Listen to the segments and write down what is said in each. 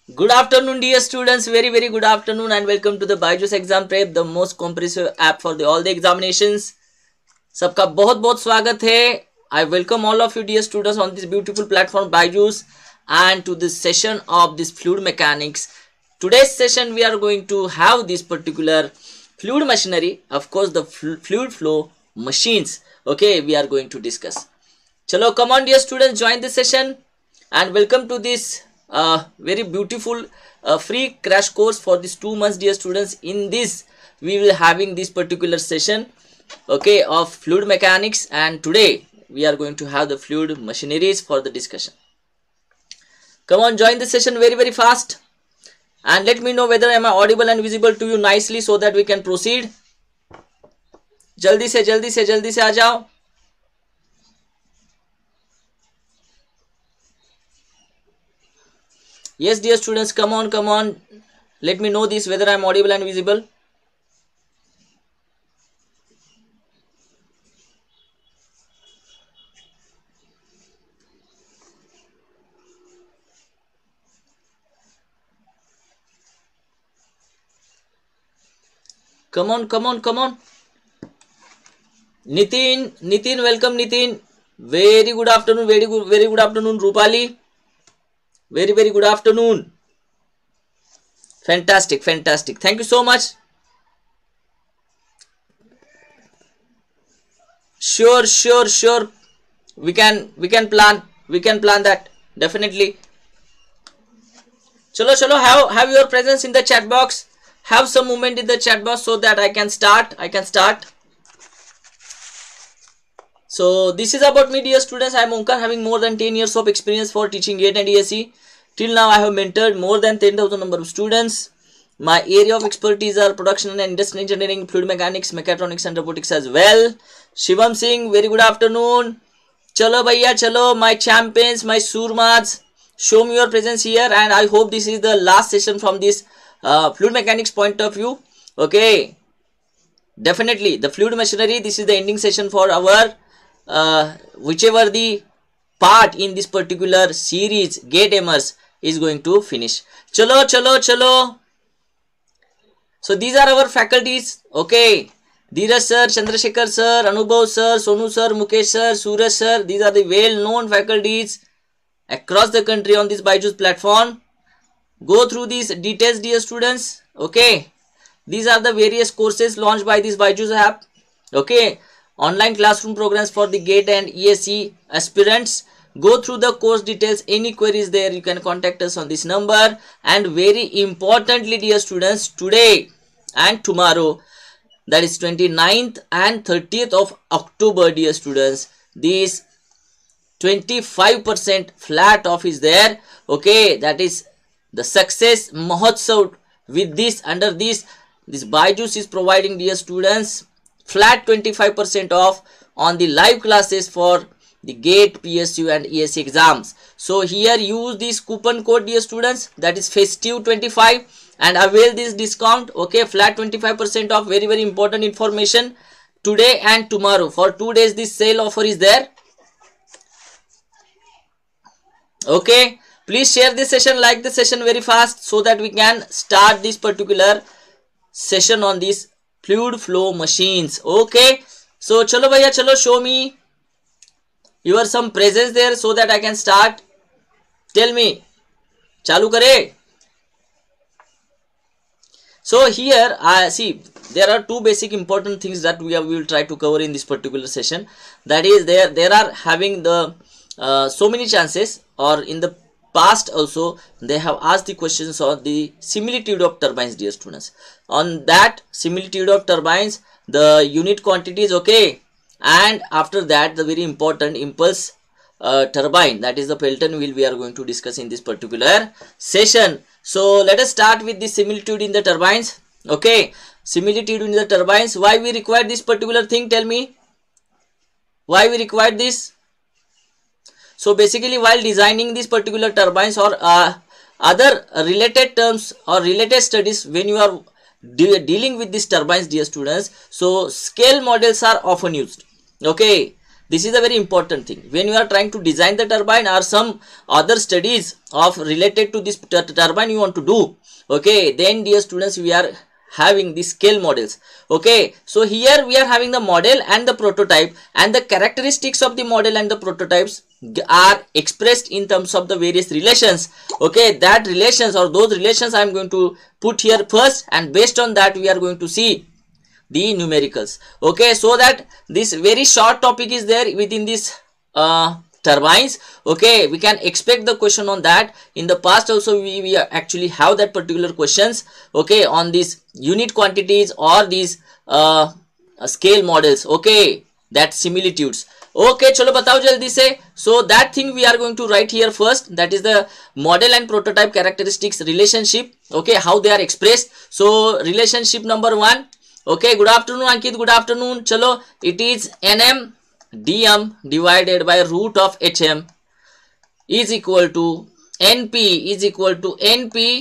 Good afternoon, dear students. Very good afternoon, and welcome to the Byju's Exam Prep, the most comprehensive app for all the examinations. सबका बहुत बहुत स्वागत है. I welcome all of you, dear students, on this beautiful platform Byju's and to this session of this fluid mechanics. Today's session we are going to have this particular fluid machinery, of course the fluid flow machines. Okay, we are going to discuss. Chalo, come on, dear students, join this session and welcome to this very beautiful free crash course for these 2 months, dear students. In this we will having this particular session, okay, of fluid mechanics, and today we are going to have the fluid machineries for the discussion. Come on, join the session very fast and let me know whether am I audible and visible to you nicely so that we can proceed. जल्दी से आ जाओ. Yes, dear students, come on. Let me know this whether I am audible and visible. Come on. Nitin, welcome Nitin. Very good afternoon, very good afternoon, Rupali. Very good afternoon. Fantastic. Thank you so much. Sure. We can plan that definitely. Chalo, have your presence in the chat box. Have some movement in the chat box so that I can start. So this is about me, dear students. I am Omkar, having more than 10 years of experience for teaching GATE and ESE. Till now I have mentored more than 10,000 number of students. My area of expertise are production and industrial engineering, fluid mechanics, mechatronics and robotics as well. Shivam Singh, very good afternoon. Chalo bhaiya, chalo, my champions, my surmas, show me your presence here, and I hope this is the last session from this fluid mechanics point of view. Okay, definitely the fluid machinery, this is the ending session for our whichever the part in this particular series GATE MS is going to finish. Chalo. So these are our faculties. Okay, Dheeraj sir, Chandrasekhar sir, Anubhav sir, Sonu sir, Mukesh sir, Suraj sir. These are the well known faculties across the country on this Byju's platform. Go through these details, dear students. Okay, these are the various courses launched by this Byju's app. Okay, online classroom programs for the GATE and ESE aspirants. Go through the course details. Any queries there, you can contact us on this number. And very importantly, dear students, today and tomorrow, that is 29th and 30th of October, dear students, this 25% flat off is there. Okay, that is the Success Mahotsav. With this, under this Byju's is providing, dear students, flat 25% off on the live classes for the GATE, PSU and ESE exams. So here use this coupon code, dear students, that is festive25, and avail this discount. Okay, flat 25% off. Very important information. Today and tomorrow, for 2 days this sale offer is there. Okay, please share this session, like the session very fast so that we can start this particular session on these fluid flow machines. Okay, so chalo bhaiya, chalo, show me your some presence there so that I can start. Tell me, chalu kare. So here I see there are 2 basic important things that we will try to cover in this particular session. That is, there are having the so many chances, or in the past also they have asked the questions on the similitude of turbines, dear students. On that similitude of turbines, the unit quantities. Okay, and after that the very important impulse turbine, that is the Pelton wheel, we are going to discuss in this particular session. So let us start with the similitude in the turbines. Okay, similitude in the turbines. Why we require this particular thing? Tell me, why we require this? So basically, while designing these particular turbines or other related terms or related studies, when you are dealing with these turbines, dear students, so scale models are often used. Okay, this is a very important thing. When you are trying to design the turbine or some other studies of related to this turbine you want to do, okay, then dear students, we are having the scale models. Okay, so here we are having the model and the prototype, and the characteristics of the model and the prototypes are expressed in terms of the various relations. Okay, that relations or those relations I am going to put here first, and based on that we are going to see the numericals. Okay, so that this very short topic is there within this turbines. Okay, we can expect the question on that. In the past also we actually have that particular questions, okay, on these unit quantities or these scale models, okay, that similitudes. Okay, chalo batao jaldi se. So that thing we are going to write here first, that is the model and prototype characteristics relationship. Okay, how they are expressed. So relationship number 1. Okay, good afternoon Ankit, good afternoon. Chalo, it is Nm dm divided by root of hm is equal to np is equal to np.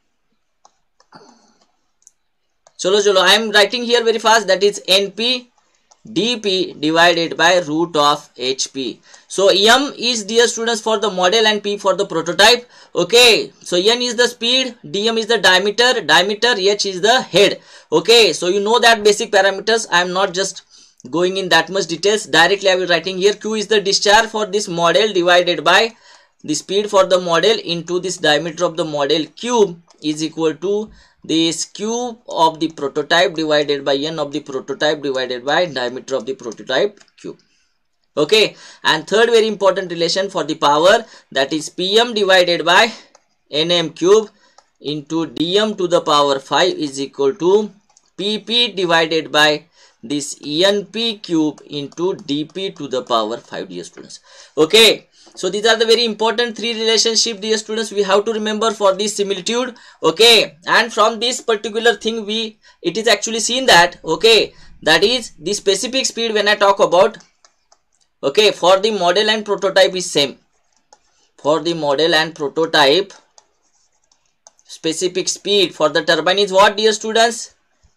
Chalo, I am writing here very fast, that is np dp divided by root of hp. So m is, dear students, for the model and p for the prototype. Okay, so n is the speed, dm is the diameter, h is the head. Okay, so you know that basic parameters. I am not just going in that much details. Directly I will writing here, q is the discharge for this model divided by the speed for the model into this diameter of the model cube is equal to this cube of the prototype divided by n of the prototype divided by diameter of the prototype cube. Okay, and third very important relation for the power, that is pm divided by nm cube into dm to the power 5 is equal to pp divided by this np cube into dp to the power 5, dear students. Okay, so these are the very important 3 relationship, dear students, we have to remember for this similitude. Okay, and from this particular thing it is actually seen that, okay, that is the specific speed when I talk about, okay, for the model and prototype is same. For the model and prototype, specific speed for the turbine is what, dear students?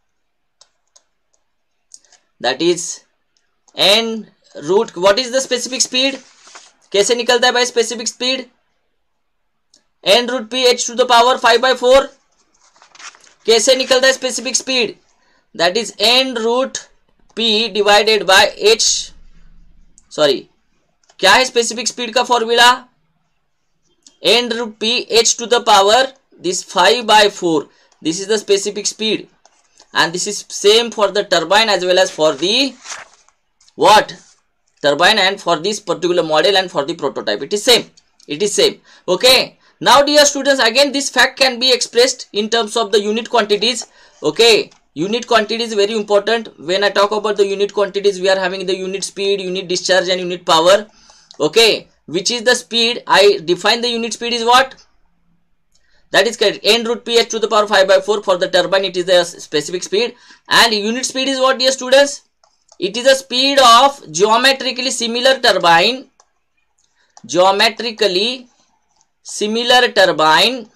That is n root, what is the specific speed? कैसे निकलता है भाई specific speed? n root p h to the power 5 by 4. कैसे निकलता है specific speed? That is n root p divided by h. Sorry, क्या है specific speed का formula? n root p h to the power this 5 by 4. This is the specific speed. And this is same for the turbine as well as for the what? Turbine, and for this particular model and for the prototype. It is same. It is same. Okay. Now, dear students, again this fact can be expressed in terms of the unit quantities. Okay. Unit quantity is very important. When I talk about the unit quantities, we are having the unit speed, unit discharge and unit power. Okay. Which is the speed? I define the unit speed is what? That is correct. N root p h to the power 5 by 4 for the turbine. It is the specific speed. And unit speed is what, dear students? It is the speed of geometrically similar turbine. Geometrically similar turbine.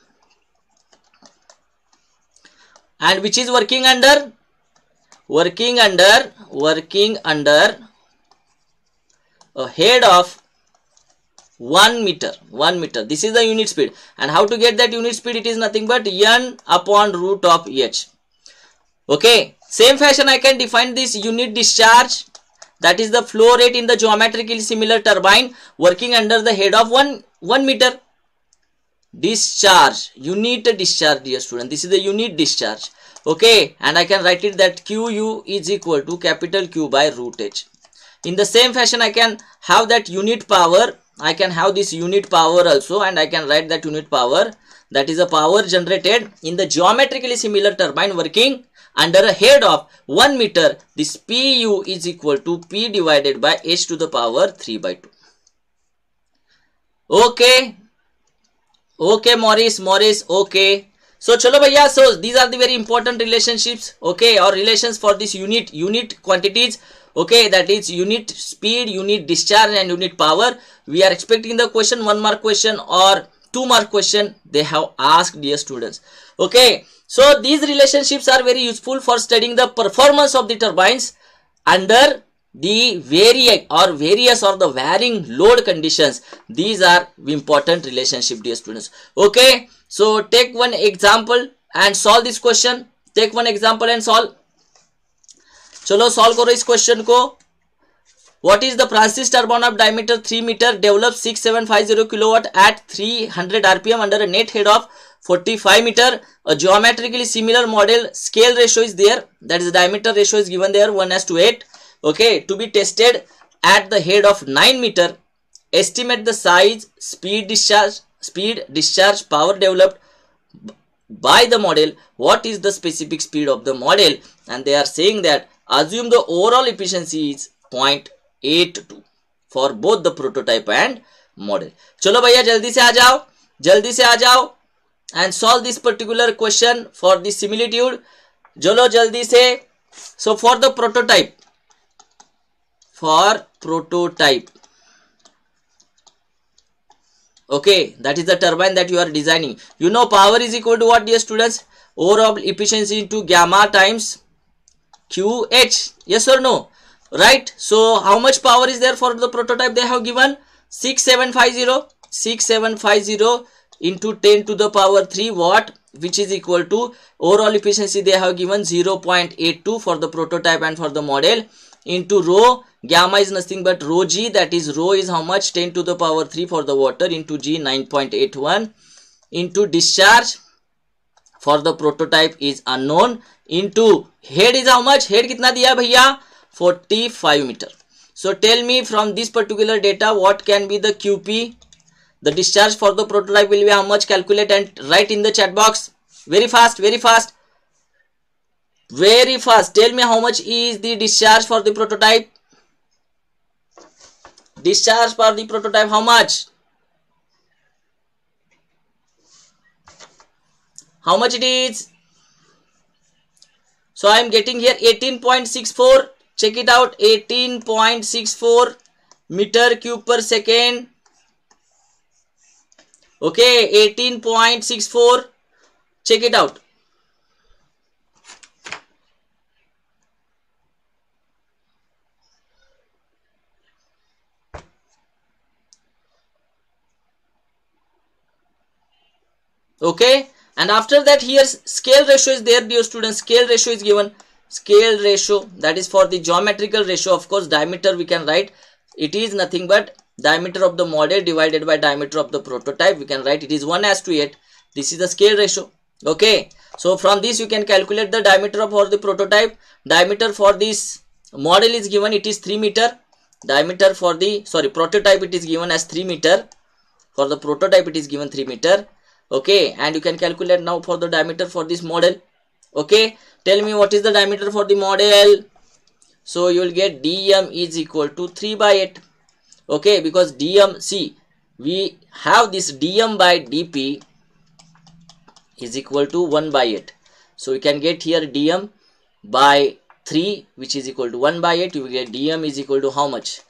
And which is working under? Working under a head of 1 meter. This is the unit speed. And how to get that unit speed? It is nothing but n upon root of h. Okay. Same fashion I can define this unit discharge. That is the flow rate in the geometrically similar turbine working under the head of 1 meter. Discharge. Unit discharge, dear student. This is the unit discharge. Okay. And I can write it that QU is equal to capital Q by root h. In the same fashion I can have that unit power. I can have this unit power also, and I can write that unit power, that is a power generated in the geometrically similar turbine working under a head of 1 meter. This PU is equal to P divided by H to the power 3 by 2. Okay. Okay, Maurice. Okay. So, chalo bhaiya. So, these are the very important relationships. Okay. Or relations for this unit quantities. Okay, that is unit speed, unit discharge and unit power. We are expecting the question, 1 mark question or 2 mark question they have asked, dear students. Okay, so these relationships are very useful for studying the performance of the turbines under the various or the varying load conditions. These are important relationship, dear students. Okay, so take one example and solve this question. Take one example and solve. चलो solve करो इस question को. What is the Francis turbine of diameter 3 meter developed 6750 kilowatt at 300 rpm under a net head of 45 meter? A geometrically similar model scale ratio is there. That is, diameter ratio is given there 1:8. Okay, to be tested at the head of 9 meter. Estimate the size, speed, discharge, power developed by the model. What is the specific speed of the model? And they are saying that assume the overall efficiency is 0.82 for both the prototype and model. चलो भैया जल्दी से आ जाओ and solve this particular question for the similitude. चलो जल्दी से. So for the prototype, okay, that is the turbine that you are designing. You know power is equal to what, dear students? Overall efficiency into gamma times QH. Yes or no? Right. So how much power is there for the prototype? They have given 6750 into 10 to the power 3 watt, which is equal to overall efficiency. They have given 0.82 for the prototype and for the model, into rho. Gamma is nothing but rho g, that is rho is how much, 10 to the power 3 for the water, into g 9.81, into discharge for the prototype is unknown, into head is how much, head kitna diya भैया, 45 meter. So tell me from this particular data what can be the QP. The discharge for the prototype will be how much? Calculate and write in the chat box. Very fast. Tell me how much is the discharge for the prototype. Discharge for the prototype, how much? How much it is? So I am getting here 18.64. Check it out, 18.64 meter cube per second. Okay, 18.64. Check it out. Okay, and after that here scale ratio is there, dear students. Scale ratio is given. Scale ratio, that is for the geometrical ratio. Of course, diameter we can write. It is nothing but diameter of the model divided by diameter of the prototype. We can write it is 1:8. This is the scale ratio. Okay, so from this you can calculate the diameter for the prototype. Diameter for this model is given, it is 3 meter. Diameter for the prototype, it is given as 3 meter. For the prototype it is given 3 meter. Okay, and you can calculate now for the diameter for this model. Okay, tell me what is the diameter for the model. So you will get dm is equal to 3/8. Okay, because dm, see, we have this dm by dp is equal to 1/8. So you can get here dm by 3, which is equal to 1/8. You will get dm is equal to how much?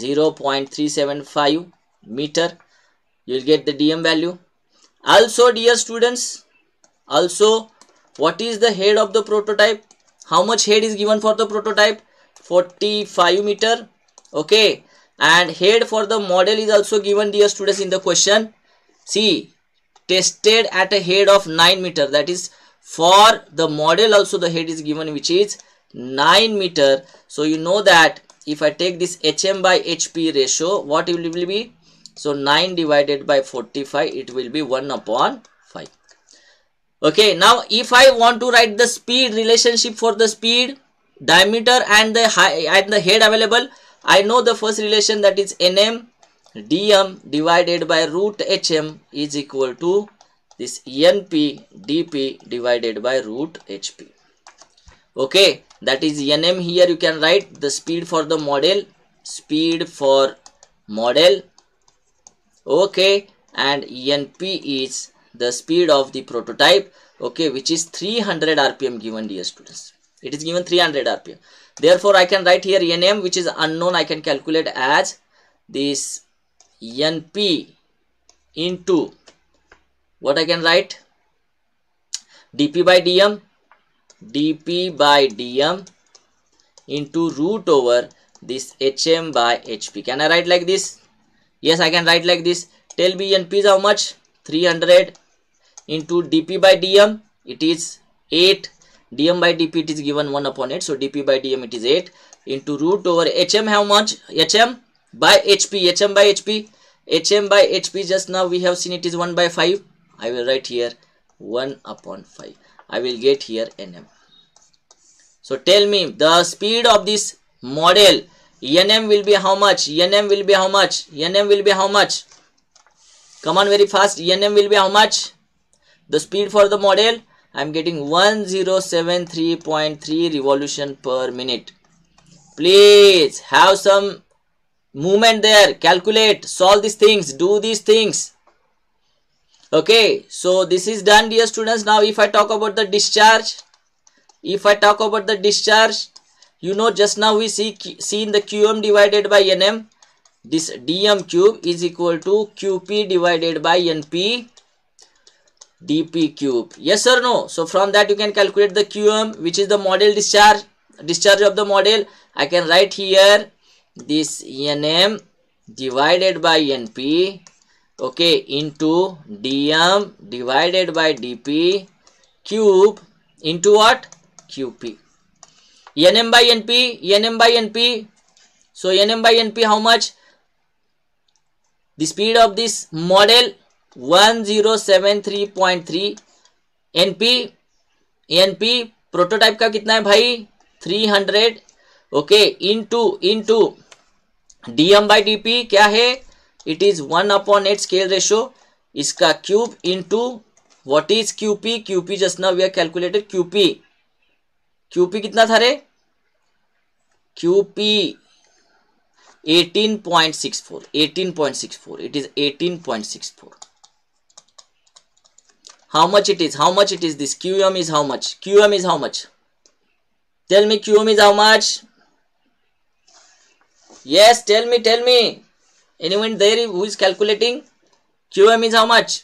0.375 meter. You will get the dm value. Also, dear students, also what is the head of the prototype? How much head is given for the prototype? 45 meter. Okay, and head for the model is also given, dear students, in the question. See, tested at a head of 9 meter. That is, for the model also the head is given, which is 9 meter. So you know that if I take this HM by HP ratio, what it will be? So 9 divided by 45, it will be 1/5. Okay, now if I want to write the speed relationship for the speed, diameter and the head available, I know the first relation, that is Nm dm divided by root hm is equal to this Np dp divided by root hp. Okay, that is Nm. Here you can write the speed for the model, okay, and Np is the speed of the prototype, okay, which is 300 rpm given, dear students. It is given 300 rpm. Therefore I can write here Nm, which is unknown. I can calculate as this Np into what I can write, dp by dm into root over this HM by HP. Can I write like this? Yes, I can write like this. Tell me NP is how much? 300 into dP by dm, it is 8. dm by dp it is given 1 upon 8. So dP by dm it is 8 into root over HM. How much? HM by HP. HM by HP. HM by HP just now we have seen it is 1 by 5. I will write here 1 upon 5. I will get here Nm. So tell me the speed of this model. Nm will be how much? Nm will be how much? Nm will be how much? Come on very fast. Nm will be how much? The speed for the model, I am getting 1073.3 revolution per minute. Please have some movement there. Calculate, solve these things, do these things. Okay, so this is done, dear students. Now if I talk about the discharge, you know just now we see in the QM divided by NM, this dm cube is equal to QP divided by NP dP cube. Yes or no? So from that you can calculate the QM, which is the model discharge of the model. I can write here this Nm divided by Np, okay, into dm divided by dP cube into what? QP. Nm by Np. So Nm by Np how much? The speed of this model 1073.3. NP prototype का कितना है भाई? 300. Okay, into dm by dp क्या है? It is 1 upon 8 scale ratio. इसका cube into what is QP? QP just now we are calculated. QP कितना था रे? QP 18.64. It is 18.64. How much it is? This QM is how much? Tell me QM is how much? Yes, tell me. Anyone there who is calculating? QM is how much?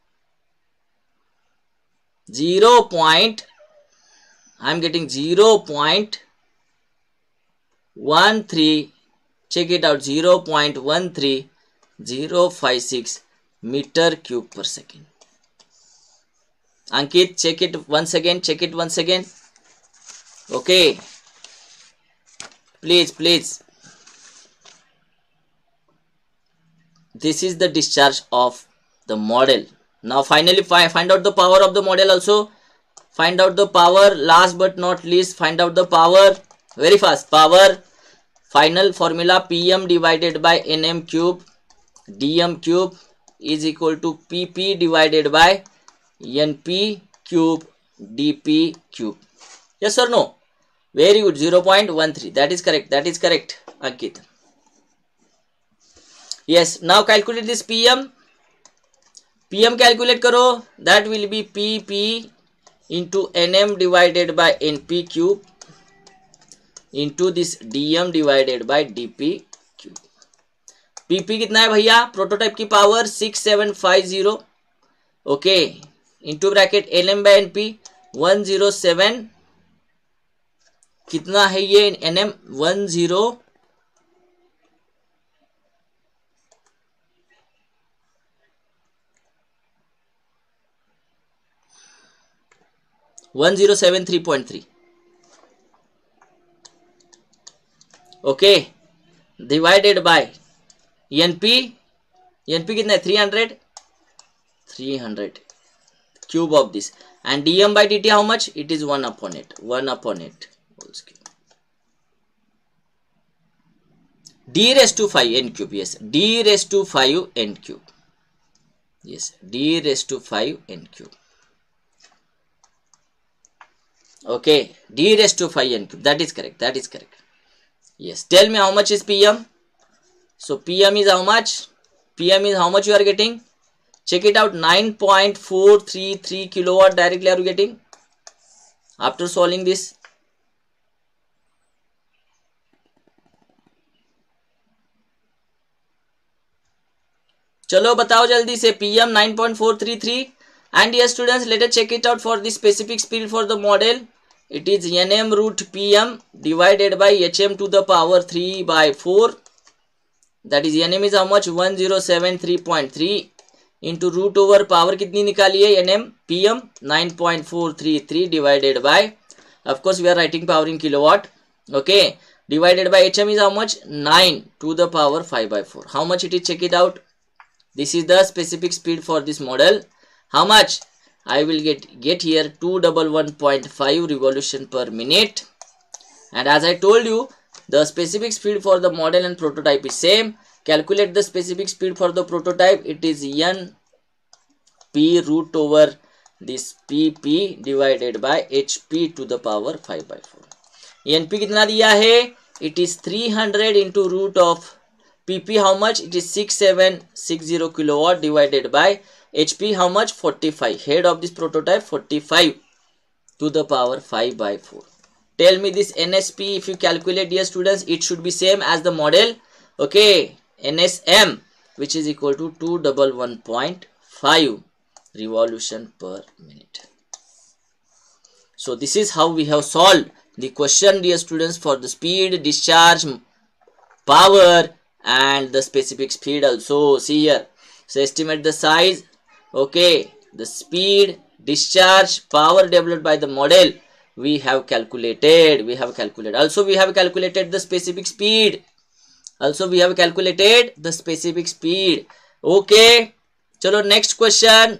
0. I am getting 0.13. Check it out. 0.13056 meter cube per second. Ankit, check it once again. Okay. Please. This is the discharge of the model. Now finally find out the power of the model also. Find out the power. Last but not least, find out the power. Very fast. Power. Final formula Pm divided by Nm cube dm cube is equal to Pp divided by Np cube dP cube. Yes or no? Very good. 0.13. That is correct. Ankit. Yes. Now calculate this Pm. Calculate karo. That will be Pp into Nm divided by Np cube into this dm divided by dP cube. Pp कितना है भैया? Prototype की power 6750. Okay, into bracket Nm by Np 107. कितना है ये Nm? 1073.3. ओके, divided by Np कितना है? 300 cube of this, and dm by dt how much? It is 1 upon 8 whole cube. D raised to 5 n cube. Yes, D raised to 5 n cube. Yes, D raised to 5 n cube. Okay, D raised to 5 n cube. That is correct. Yes, tell me how much is Pm. So Pm is how much? You are getting? Check it out. 9.433 kilowatt directly are you getting after solving this? चलो बताओ जल्दी से. Pm 9.433. And yes students, let us check it out for the specific speed for the model. it is Nm root Pm divided by Hm to the power 3 by 4. That is Nm is how much? 1073.3 into root over power कितनी निकाली है Nm Pm 9.433 divided by, of course we are writing power in kilowatt, okay, divided by Hm is how much? 9 to the power 5 by 4. How much it is? Check it out. This is the specific speed for this model. How much? I will get here 211.5 revolution per minute. And as I told you, the specific speed for the model and prototype is same. Calculate the specific speed for the prototype. It is N P root over this PP divided by HP to the power 5 by 4. NP कितना दिया है? It is 300 into root of PP. How much? It is 6760 kilowatt divided by HP. How much? 45. Head of this prototype 45 to the power 5 by 4. Tell me this NSP, if you calculate, dear students, it should be same as the model. Okay, NSM, which is equal to 211.5 revolution per minute. So this is how we have solved the question, dear students, for the speed, discharge, power and the specific speed also. See here, so estimate the size, okay, the speed, discharge, power developed by the model we have calculated. Also we have calculated the specific speed. Okay, chalo next question.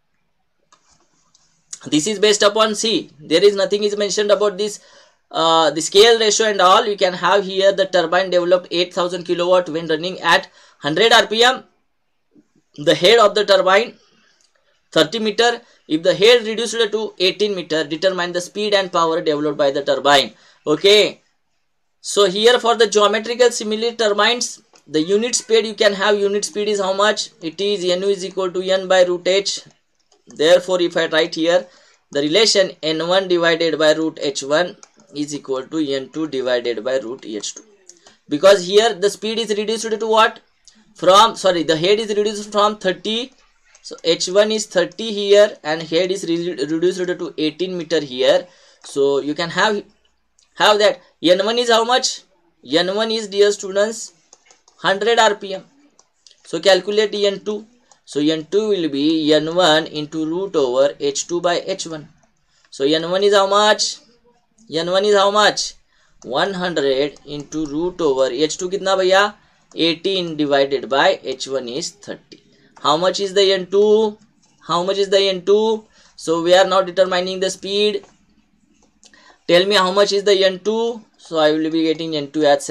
This is based upon C. There is nothing is mentioned about this the scale ratio and all. You can have here the turbine developed 8000 kilowatt when running at 100 rpm. The head of the turbine 30 meter. If the head reduced to 18 meter, determine the speed and power developed by the turbine. Okay. So here for the geometrical similar turbines, the unit speed you can have, unit speed is how much? It is Nu is equal to N by root H. Therefore, if I write here the relation N1 divided by root H1 is equal to N2 divided by root H2. Because here the speed is reduced to what? The head is reduced from 30. So H1 is 30 here and head is reduced to 18 meter here. So you can have that. N1 is how much? N1 is, dear students, 100 rpm. So calculate N2. So N2 will be N1 into root over H2 by H1. So N1 is how much? N1 is how much? 100 into root over H2 कितना भैया? 18 divided by H1 is 30. How much is the N2? So we are now determining the speed. Tell me how much is the N2? So I will be getting N2 at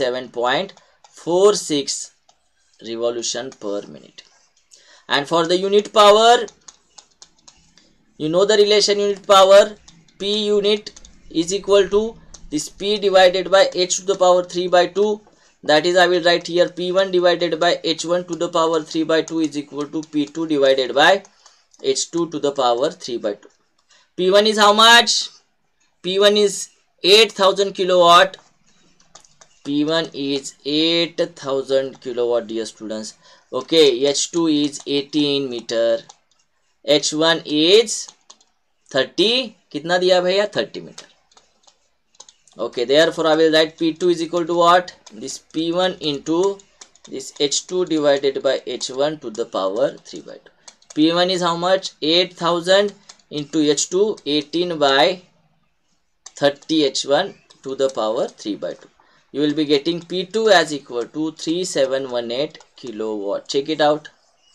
77.46 revolution per minute. And for the unit power, you know the relation unit power, P unit is equal to the speed divided by H to the power 3 by 2. That is, I will write here P1 divided by H1 to the power 3 by 2 is equal to P2 divided by H2 to the power 3 by 2. P1 is how much? P1 is 8000 kilowatt. P1 is 8000 kilowatt, dear students. Okay, H2 is 18 meter. H1 is 30. कितना दिया भैया? 30 meter. Okay, therefore I will write P2 is equal to what? This P1 into this H2 divided by H1 to the power 3 by 2. P1 is how much? 8000 into H2, 18 by 30 H1 to the power 3 by 2. You will be getting P2 as equal to 3718 kilowatt. Check it out.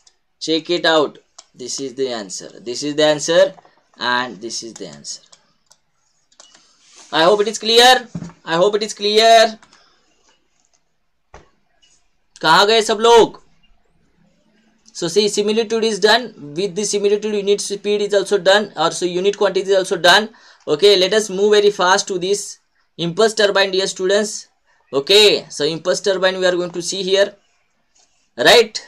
This is the answer. And this is the answer. I hope it is clear. कहाँ गए सब लोग? So see, similitude is done. With the similitude, unit speed is also done. Also unit quantity is also done. Okay, let us move very fast to this impulse turbine, dear students. Okay, so impulse turbine we are going to see here, right?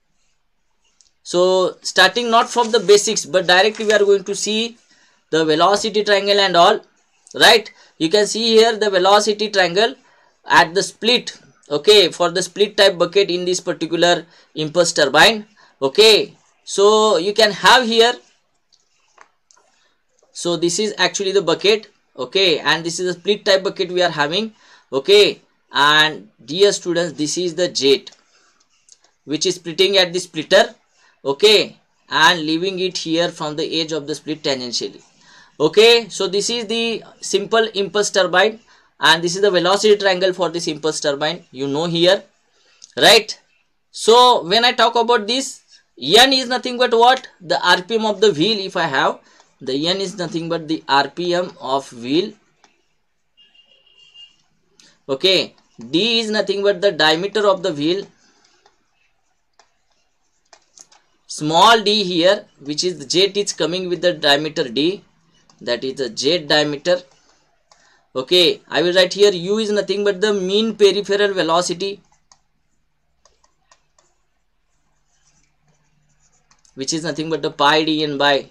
So starting not from the basics, but directly we are going to see the velocity triangle and all, right? You can see here the velocity triangle at the split. Okay, for the split type bucket in this particular impulse turbine. Okay, so you can have here, so this is actually the bucket. okay, and this is a split type bucket we are having, okay. And dear students, this is the jet which is splitting at the splitter, okay, and leaving it here from the edge of the split tangentially, okay. So this is the simple impulse turbine, and this is the velocity triangle for this impulse turbine, you know here, right? So when I talk about this, n is nothing but what? The rpm of the wheel. If I have the n is nothing but the rpm of wheel, okay. D is nothing but the diameter of the wheel, small d here, which is the jet is coming with the diameter d, that is the jet diameter, okay. I will write here u is nothing but the mean peripheral velocity, which is nothing but the pi dn by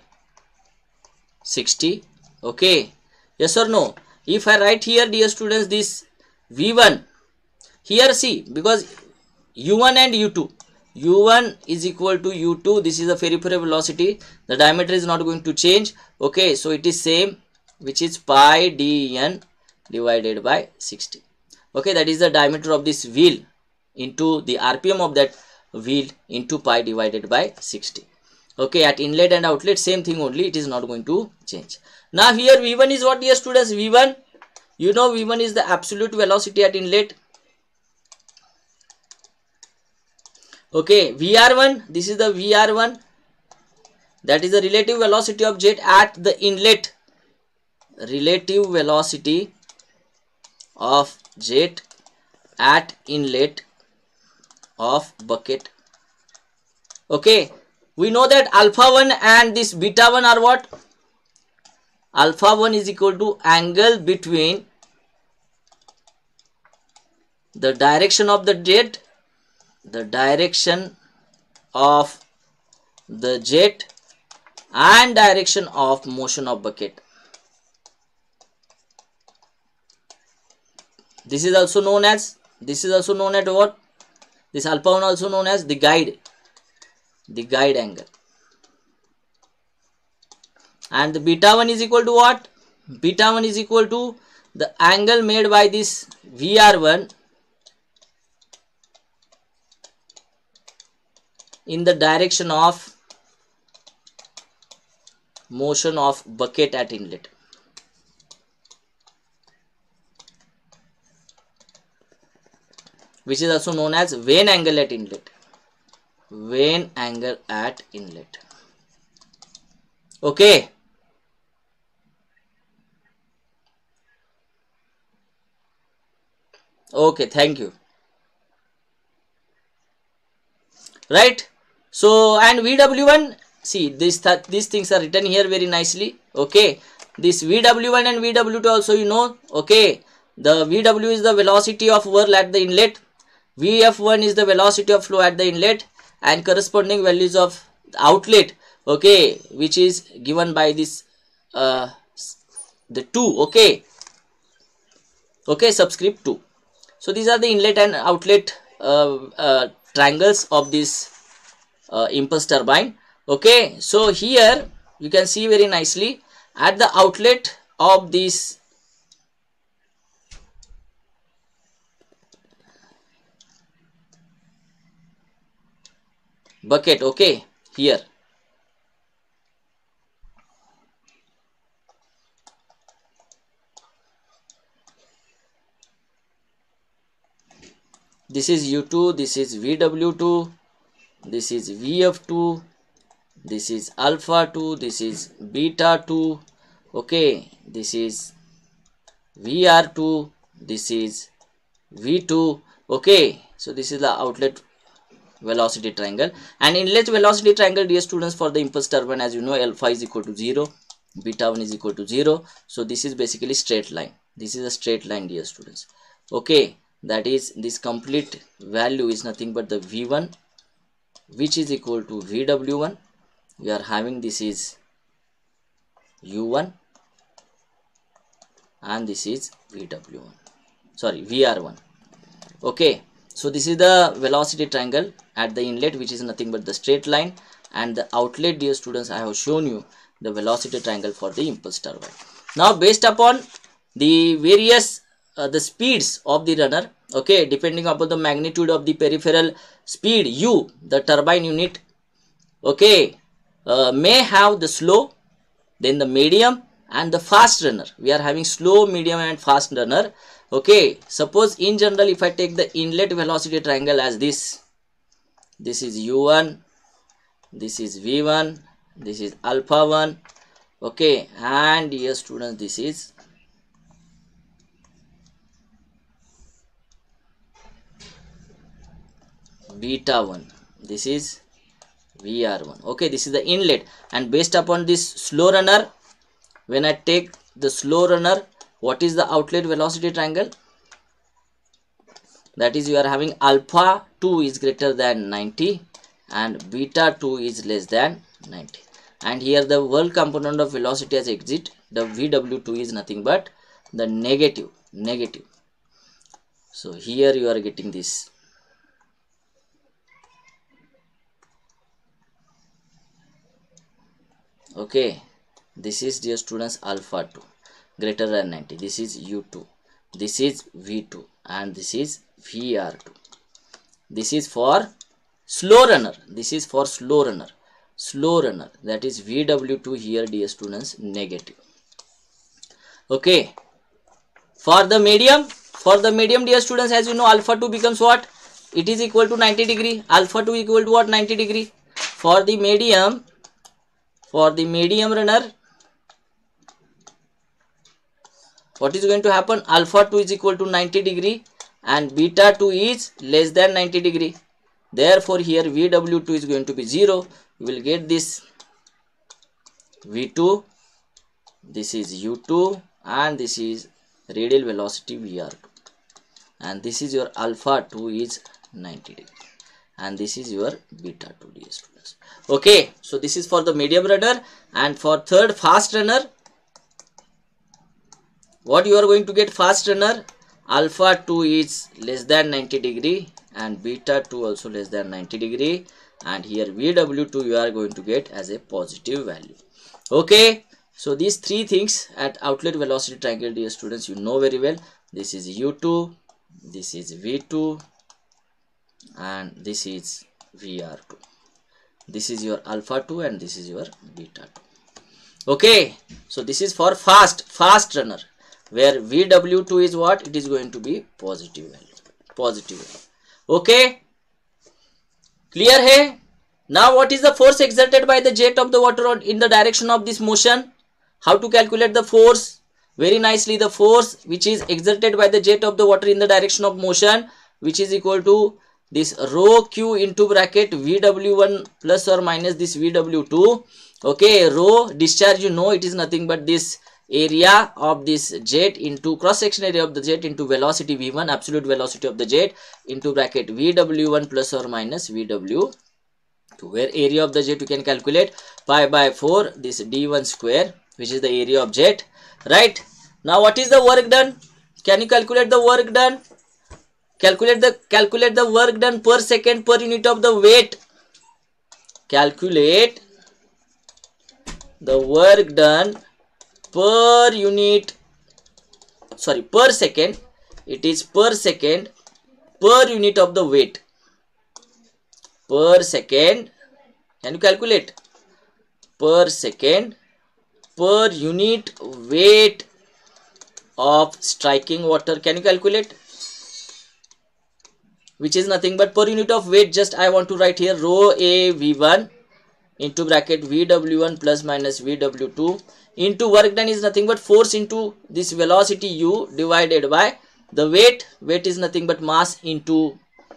60, okay. Yes or no? If I write here, dear students, this v1, here see, because u1 and u2, u1 is equal to u2, this is the peripheral velocity, the diameter is not going to change, okay. So it is same, which is pi dn divided by 60, okay. That is the diameter of this wheel into the rpm of that wheel into pi divided by 60, okay. At inlet and outlet same thing only, it is not going to change. Now here v1 is what, dear students? V1, you know, v1 is the absolute velocity at inlet, okay. Vr1, this is the Vr1, that is the relative velocity of jet at the inlet, relative velocity of jet at inlet of bucket, okay. We know that alpha 1 and this beta 1 are what? Alpha 1 is equal to angle between the direction of the jet, the direction of the jet and direction of motion of bucket. This is also known as what? This alpha 1 also known as the guide angle. And the beta 1 is equal to what? Beta 1 is equal to the angle made by this Vr1 in the direction of motion of bucket at inlet. Which is also known as vane angle at inlet. Vane angle at inlet. Okay. Okay, thank you. Right. So, and VW1, see these things are written here very nicely. Okay. This VW1 and VW2 also you know. Okay. The VW is the velocity of whirl at the inlet. VF1 is the velocity of flow at the inlet, and corresponding values of outlet, okay, which is given by this the 2, okay, subscript 2. So these are the inlet and outlet triangles of this impulse turbine, okay. So here you can see very nicely at the outlet of this bucket, okay, here this is U2, this is VW2, this is VF2, this is alpha 2, this is beta 2, okay, this is VR2, this is V2, okay. So this is the outlet velocity triangle. And inlet velocity triangle, dear students, for the impulse turbine, as you know, alpha is equal to 0, beta 1 is equal to 0. So this is basically straight line. This is a straight line, dear students, okay. That is, this complete value is nothing but the V1, which is equal to VW1. We are having this is U1 and this is VW1, sorry, VR1, okay. So this is the velocity triangle at the inlet, which is nothing but the straight line, and the outlet, dear students, I have shown you the velocity triangle for the impulse turbine. Now based upon the various the speeds of the runner, okay, depending upon the magnitude of the peripheral speed u, the turbine unit, okay, may have the slow, then the medium and the fast runner. We are having slow, medium and fast runner. Okay, suppose in general if I take the inlet velocity triangle as this is u1, this is v1, this is alpha 1, okay, and here students this is beta 1, this is vr1. okay, this is the inlet, and based upon this slow runner, when I take the slow runner, what is the outlet velocity triangle? That is, you are having alpha 2 is greater than 90 and beta 2 is less than 90, and here the work component of velocity as exit, the vw2 is nothing but the negative. So here you are getting this. Okay, this is, dear students, alpha 2 greater than 90, this is u2, this is v2 and this is vr2. This is for slow runner, this is for slow runner, that is vw2 here, dear students, negative. Okay, for the medium, dear students, as you know, alpha 2 becomes what? It is equal to 90 degree. Alpha 2 equal to what? 90 degree. For the medium runner, what is going to happen? Alpha 2 is equal to 90 degree and beta 2 is less than 90 degree. Therefore here vw2 is going to be 0. You will get this v2, this is u2 and this is radial velocity vr2, and this is your alpha 2 is 90 degree and this is your beta 2, dear students. Okay, so this is for the medium runner, and for third fast runner, what you are going to get? Fast runner, alpha 2 is less than 90 degree and beta 2 also less than 90 degree, and here vw2 you are going to get as a positive value. Okay, so these three things at outlet velocity triangle, dear students, you know very well. This is u2, this is v2 and this is vr2. This is your alpha 2 and this is your beta 2. Okay, so this is for fast runner, where vw2 is what? It is going to be positive value. Okay, clear hai? Now what is the force exerted by the jet of the water in the direction of this motion? How to calculate the force? Very nicely, the force which is exerted by the jet of the water in the direction of motion, which is equal to this rho q into bracket vw1 plus or minus this vw2. Okay, rho discharge, you know, it is nothing but this area of this jet into cross section area of the jet into velocity v1, absolute velocity of the jet, into bracket vw1 plus or minus vw2, where area of the jet you can calculate pi by 4 this d1 square, which is the area of jet, right? Now what is the work done? Can you calculate the work done? Calculate the work done per second per unit of the weight. Calculate the work done per unit, sorry, per second. It is per second per unit of the weight. Per second, can you calculate? Per second per unit weight of striking water. Can you calculate? Which is nothing but per unit of weight. Just I want to write here rho a v1 into bracket vw1 plus minus vw2 into work done is nothing but force into this velocity u divided by the weight. Weight is nothing but mass into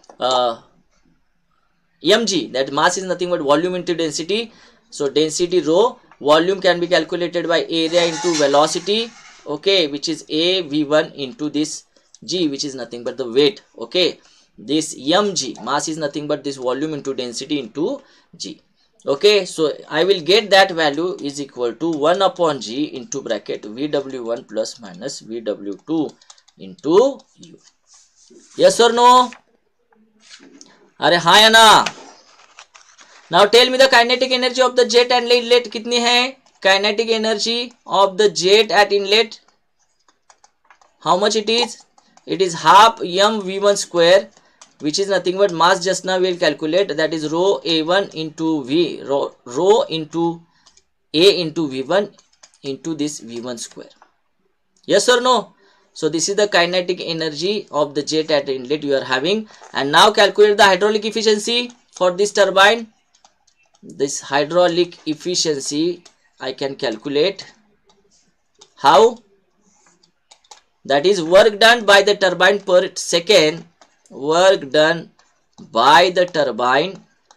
mg, that mass is nothing but volume into density. So density rho, volume can be calculated by area into velocity, okay, which is a v1 into this g, which is nothing but the weight. Okay, this mg, mass is nothing but this volume into density into g. Okay, so I will get that value is equal to 1 upon g into bracket vw1 plus minus vw2 into u. Yes or no? अरे हाँ या ना? Now tell me the kinetic energy of the jet and inlet कितनी है? kinetic energy of the jet at inlet. How much it is? It is half mv1 square, which is nothing but mass. Just now we will calculate, that is rho a1 into v, rho into a into v1 into this v1 square. Yes or no? So this is the kinetic energy of the jet at inlet you are having. And now calculate the hydraulic efficiency for this turbine. This hydraulic efficiency I can calculate. How? That is work done by the turbine per second. Work done by the turbine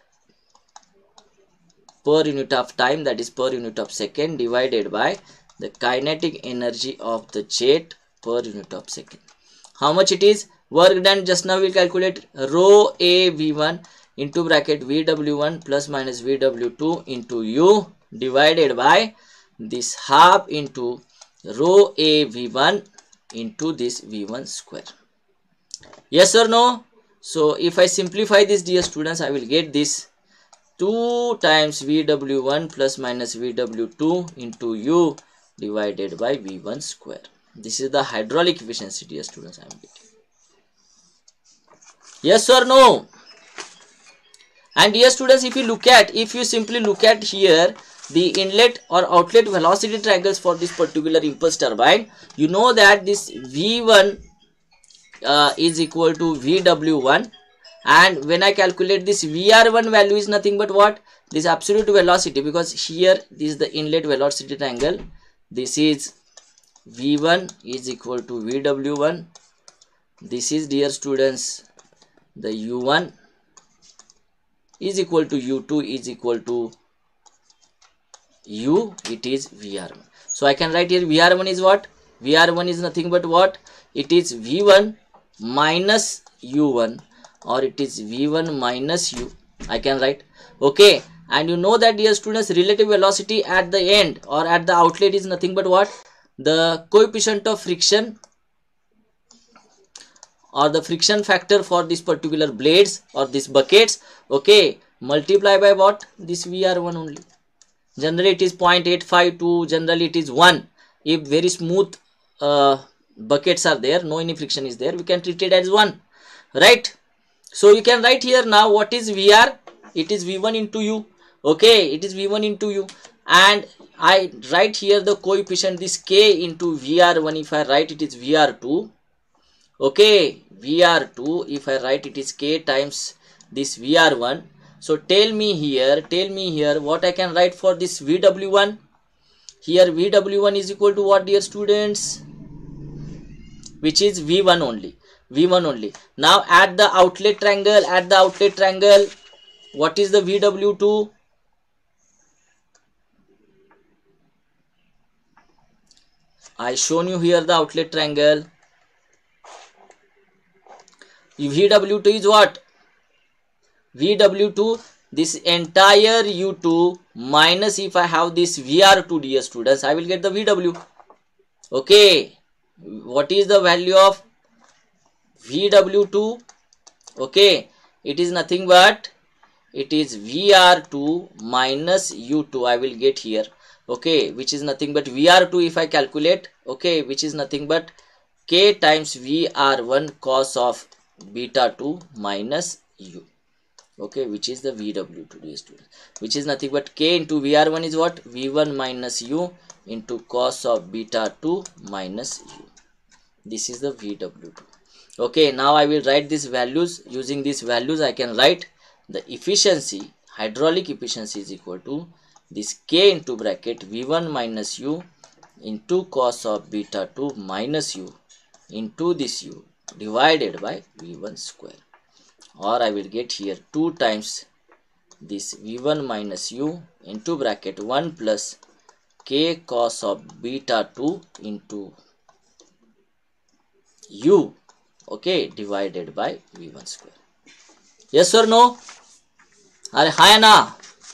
per unit of time, that is per unit of second, divided by the kinetic energy of the jet per unit of second. How much it is? Work done, just now we will calculate rho a v1 into bracket vw1 plus minus vw2 into u divided by this half into rho a v1 into this v1 square. Yes or no? So if I simplify this, dear students, I will get this 2 times vw1 plus minus vw2 into u divided by v1 square. This is the hydraulic efficiency, dear students, I am getting. Yes or no? And dear students, if you simply look at here the inlet or outlet velocity triangles for this particular impulse turbine, you know that this v1 is equal to vw1, and when I calculate this vr1 value is nothing but what? This absolute velocity, because here this is the inlet velocity triangle. This is v1 is equal to vw1. This is, dear students, the u1 is equal to u2 is equal to u, it is vr1. So I can write here vr1 is what? Vr1 is nothing but what? It is v1 minus u1, or it is v1 minus u, I can write. Okay, and you know that, dear students, relative velocity at the end or at the outlet is nothing but what? The coefficient of friction or the friction factor for this particular blades or these buckets. Okay, multiply by what? This vr1 only. Generally it is 0.852, generally it is 1. If very smooth buckets are there, no any friction is there, we can treat it as 1, right? So you can write here now what is vr? It is v1 into u. Okay, it is v1 into u, and I write here the coefficient, this k into vr1. If I write, it is vr2. Okay, vr2, if I write, it is k times this vr1. So tell me here what I can write for this vw1. Here vw1 is equal to what, dear students? Which is v1 only, v1 only. Now at the outlet triangle, what is the vw2? I shown you here the outlet triangle. vw2 is what? vw2, this entire u2 minus, if I have this vr2, dear students, I will get the vw. Okay, what is the value of vw2? Okay, it is nothing but it is vr2 minus u2 I will get here. Okay, which is nothing but vr2 if I calculate, okay, which is nothing but k times vr1 cos of beta 2 minus u. Okay, which is the vw2, dear students, which is nothing but k into vr1 is what? v1 minus u into cos of beta 2 minus u. This is the vw2. Okay, now I will write these values. Using these values I can write the efficiency, hydraulic efficiency is equal to this k into bracket v1 minus u into cos of beta 2 minus u into this u divided by v1 square, or I will get here 2 times this v1 minus u into bracket 1 plus k cos of beta 2 into u, okay, divided by v1 square. Yes or no? Are hi na?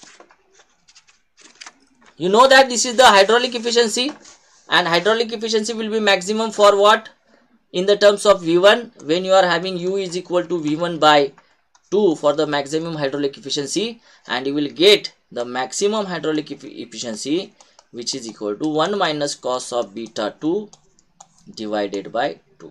You know that this is the hydraulic efficiency, and hydraulic efficiency will be maximum for what? In the terms of v1, when you are having u is equal to v1 by 2 for the maximum hydraulic efficiency, and you will get the maximum hydraulic efficiency which is equal to 1 minus cos of beta 2 divided by 2.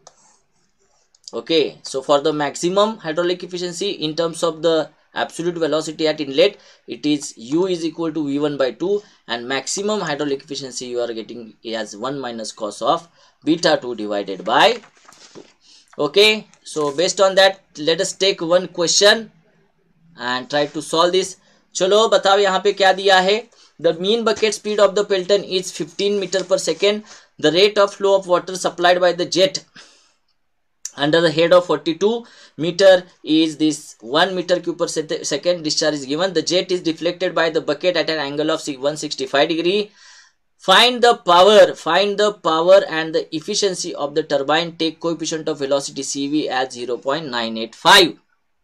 Okay, so for the maximum hydraulic efficiency in terms of the absolute velocity at inlet, it is u is equal to v1 by 2, and maximum hydraulic efficiency you are getting as 1 minus cos of beta 2 divided by 2. Okay, so based on that, let us take one question and try to solve this. चलो बताओ यहाँ पे क्या दिया है. The mean bucket speed of the Pelton is 15 meter per second. The rate of flow of water supplied by the jet under the head of 42 meter is this 1 meter cube per second. Discharge is given. The jet is deflected by the bucket at an angle of 165 degree. Find the power and the efficiency of the turbine. Take coefficient of velocity CV as 0.985.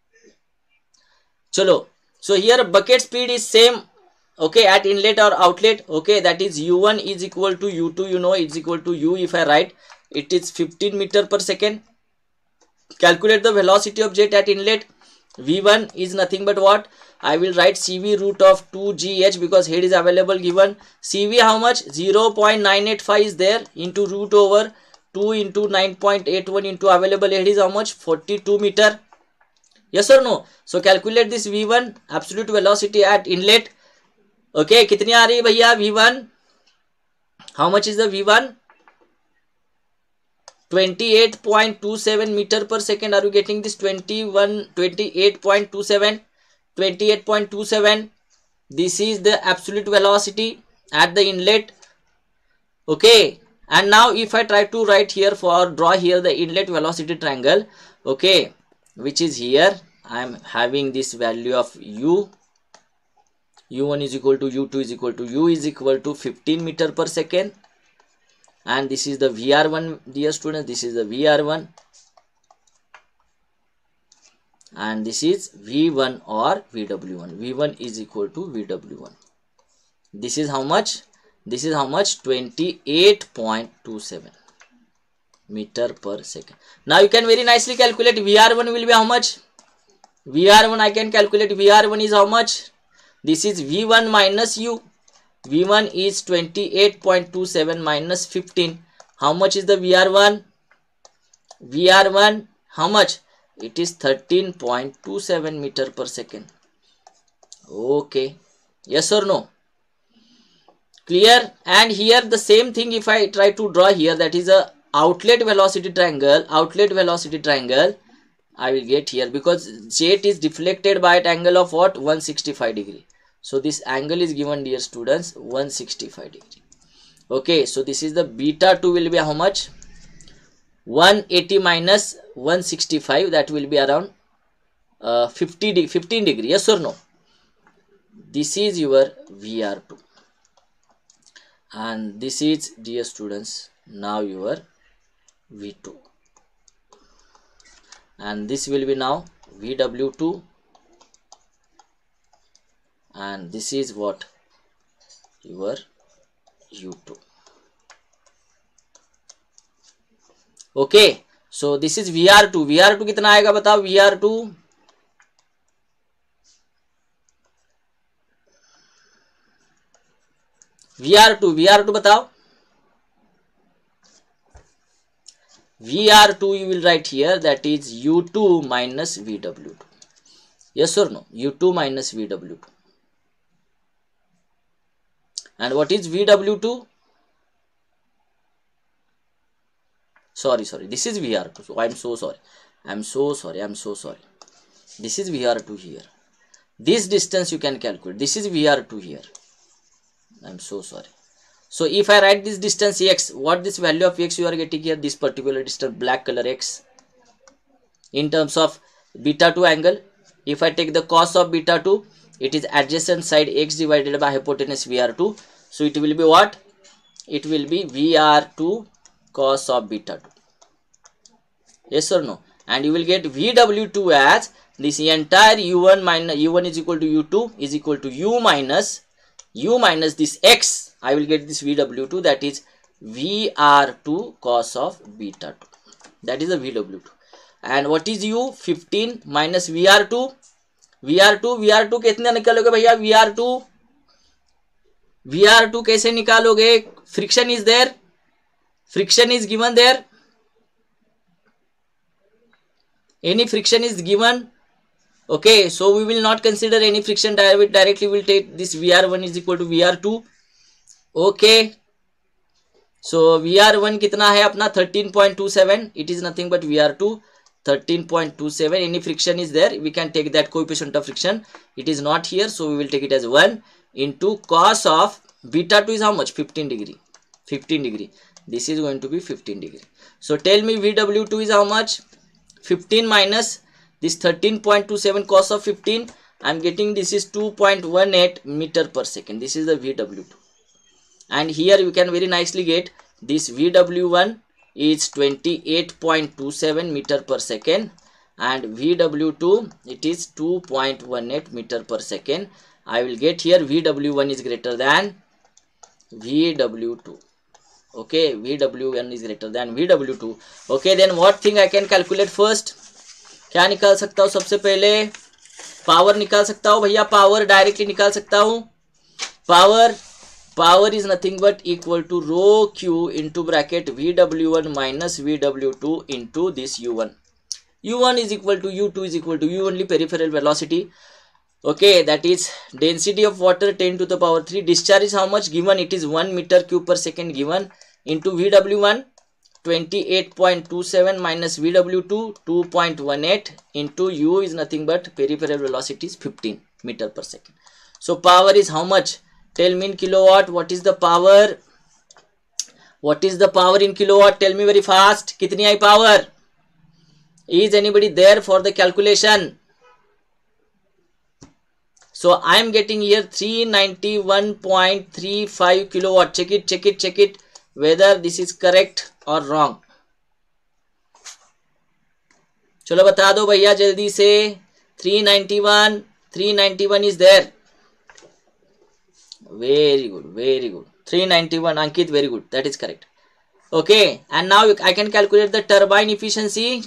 Chalo. So here bucket speed is same, okay, at inlet or outlet. Okay, that is u1 is equal to u2, you know, is equal to u. If I write, it is 15 meter per second. Calculate the velocity of jet at inlet. V1 is nothing but what? I will write CV root of 2gh because head is available given. CV how much? 0.985 is there into root over 2 into 9.81 into available head is how much? 42 meter. Yes or no? So calculate this V1 absolute velocity at inlet. Okay, कितनी आ रही है भैया V1? How much is the V1? 28.27 meter per second. Are you getting this? 28.27. 28.27. This is the absolute velocity at the inlet. Okay, and now if I try to write here for draw here the inlet velocity triangle, okay, which is here, I am having this value of u1 is equal to u2 is equal to u is equal to 15 meter per second, and this is the VR1, dear students, this is the VR1, and this is V1 or VW1. V1 is equal to VW1. This is how much? This is how much? 28.27 meter per second. Now you can very nicely calculate VR1 will be how much? VR1 I can calculate. VR1 is how much? This is V1 minus U. V1 is 28.27 minus 15. How much is the VR1? VR1 how much? It is 13.27 meter per second. Okay. Yes or no? Clear? And here the same thing if I try to draw here, that is a outlet velocity triangle. Outlet velocity triangle I will get here because jet is deflected by an angle of what? 165 degree. So this angle is given, dear students, 165 degree. Okay, so this is the beta 2 will be how much? 180 minus 165, that will be around 15 degree. Yes or no? This is your VR2, and this is, dear students, now your V2, and this will be now VW2, and this is what? Your U2. Okay, so this is VR2. VR2 कितना आएगा बताओ? VR2 बताओ. VR2 you will write here, that is U2 minus VW2. Yes or no? U2 minus VW2. And what is VW2? Sorry, this is VR2. So I'm so sorry. This is VR2 here. This distance you can calculate. This is VR2 here. I'm so sorry. So if I write this distance x, what this value of x you are getting here? This particular distance, black color x, in terms of beta 2 angle. If I take the cos of beta 2, it is adjacent side x divided by hypotenuse VR2. So it will be what? It will be VR2 cos of beta 2. Yes or no? And you will get VW2 as this entire U1 minus U1 is equal to U2 is equal to U minus this x. I will get this VW2, that is VR2 cos of beta 2. That is the VW2. And what is U? 15 minus VR2. VR2 कितना निकलोगे भैया? VR2 कैसे निकालोगे? Friction is there, friction is given there, any friction is given. Okay, so we will not consider any friction directly. We'll take this VR1 is equal to VR2. Okay, so VR1 कितना है अपना 13.27. It is nothing but VR2 13.27. Any friction is there, we can take that coefficient of friction. It is not here, so we will take it as 1 into cos of beta 2 is how much? 15 degree. 15 degree. This is going to be 15 degree. So tell me VW2 is how much? 15 minus this 13.27 cos of 15. I am getting this is 2.18 meter per second. This is the VW2. And here you can very nicely get this VW1 is 28.27 meter per second and VW2 it is 2.18 meter per second. I will get here VW1 is greater than VW2. Okay, VW1 is greater than VW2. Okay, then what thing I can calculate first? क्या निकाल सकता हूँ सबसे पहले? Power निकाल सकता हूँ भैया, पावर डायरेक्टली निकाल सकता हूँ. Power is nothing but equal to rho q into bracket VW1 minus VW2 into this U1. U1 is equal to U2 is equal to U only peripheral velocity. Okay, that is density of water 10 to the power 3. Discharge is how much given? It is 1 meter cube per second given into VW1 28.27 minus VW2 2.18 into U is nothing but peripheral velocity is 15 meter per second. So power is how much? Tell me in kilowatt. What is the power? What is the power in kilowatt? Tell me very fast. कितनी आई power? Is anybody there for the calculation? So I am getting here 391.35 kilowatt. Check it, check it, check it whether this is correct or wrong. चलो बता दो भैया जल्दी से. 391 is there. Very good, very good. 391 Ankit, very good. That is correct. Okay, and now I can calculate the turbine efficiency.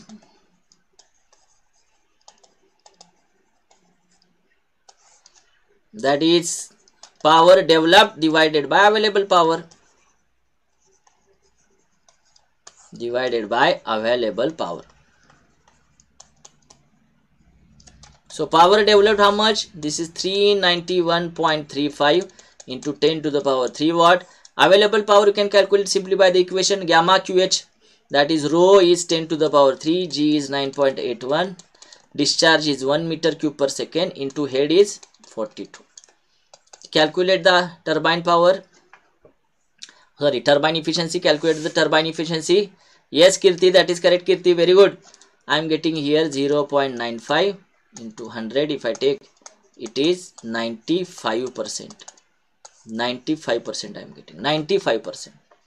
That is power developed divided by available power. Divided by available power. So power developed how much? This is 391.35 into 10 to the power 3 watt. Available power you can calculate simply by the equation gamma QH. That is rho is 10 to the power 3, G is 9.81. Discharge is 1 meter cube per second into head is 42. Calculate the turbine power. Sorry, turbine efficiency. Calculate the turbine efficiency. Yes, Kirti, that is correct, Kirti. Very good. I am getting here 0.95 into 100. If I take, it is 95%. 95% I am getting. 95%.